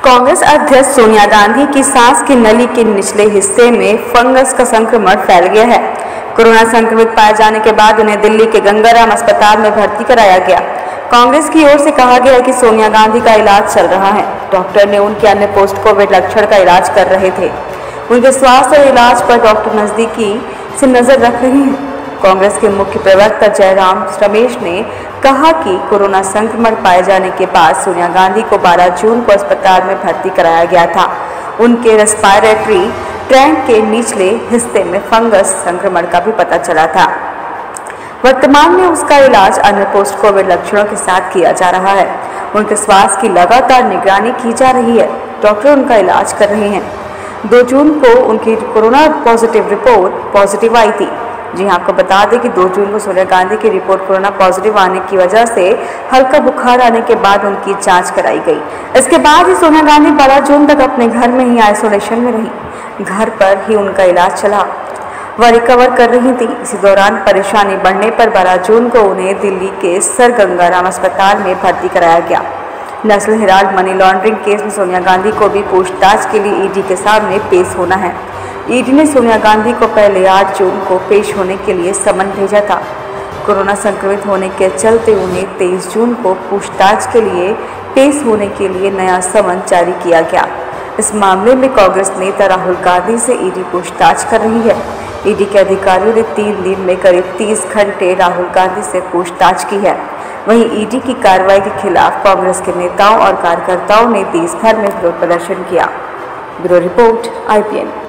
कांग्रेस अध्यक्ष सोनिया गांधी की सांस की नली के निचले हिस्से में फंगस का संक्रमण फैल गया है। कोरोना संक्रमित पाए जाने के बाद उन्हें दिल्ली के गंगाराम अस्पताल में भर्ती कराया गया। कांग्रेस की ओर से कहा गया है कि सोनिया गांधी का इलाज चल रहा है। डॉक्टर ने उनके अन्य पोस्ट कोविड लक्षण का इलाज कर रहे थे। उनके स्वास्थ्य और इलाज पर डॉक्टर नजदीकी से नजर रख रहे हैं। कांग्रेस के मुख्य प्रवक्ता जयराम रमेश ने कहा कि कोरोना संक्रमण पाए जाने के बाद सोनिया गांधी को 12 जून को अस्पताल में भर्ती कराया गया था। उनके रेस्पिरेटरी ट्रैक्ट के निचले हिस्से में फंगस संक्रमण का भी पता चला था। वर्तमान में उसका इलाज अन्य पोस्ट कोविड लक्षणों के साथ किया जा रहा है। उनके स्वास्थ्य की लगातार निगरानी की जा रही है। डॉक्टर उनका इलाज कर रहे हैं। 2 जून को उनकी कोरोना पॉजिटिव रिपोर्ट पॉजिटिव आई थी। जी हाँ, आपको बता दें कि 2 जून को सोनिया गांधी की रिपोर्ट कोरोना पॉजिटिव आने की वजह से हल्का बुखार आने के बाद उनकी जांच कराई गई। इसके बाद ही सोनिया गांधी 12 जून तक अपने घर में ही आइसोलेशन में रही। घर पर ही उनका इलाज चला। वह रिकवर कर रही थी। इसी दौरान परेशानी बढ़ने पर 12 जून को उन्हें दिल्ली के सर गंगाराम अस्पताल में भर्ती कराया गया। National Herald money laundering case में सोनिया गांधी को भी पूछताछ के लिए ईडी के सामने पेश होना है। ईडी ने सोनिया गांधी को पहले 8 जून को पेश होने के लिए समन भेजा था। कोरोना संक्रमित होने के चलते उन्हें 23 जून को पूछताछ के लिए पेश होने के लिए नया समन जारी किया गया। इस मामले में कांग्रेस नेता राहुल गांधी से ईडी पूछताछ कर रही है। ईडी के अधिकारियों ने 3 दिन में करीब 30 घंटे राहुल गांधी से पूछताछ की है। वहीं ईडी की कार्रवाई के खिलाफ कांग्रेस के नेताओं और कार्यकर्ताओं ने देश भर में विरोध प्रदर्शन किया। Bureau report IPN।